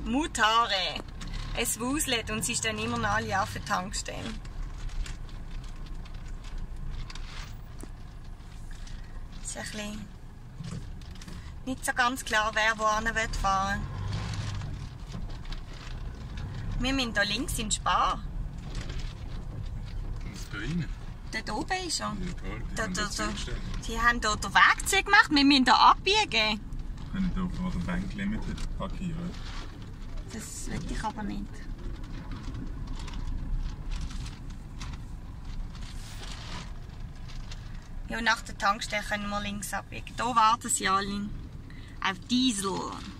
Mutare. Es wuselt und sie stehen immer noch alle auf der Tankstelle. Es ist ein bisschen nicht so ganz klar, wer wohin fahren will. Wir müssen hier links in Spar. Was da rein? Dort oben ist er. Ja, Sie haben hier den Weg zugemacht, wir müssen hier abbiegen. wir können hier vor der Bank Limited parkieren. Das will ich aber nicht. Ja, nach der Tankstelle können wir links abbiegen. Hier warten sie alle. Auf Diesel.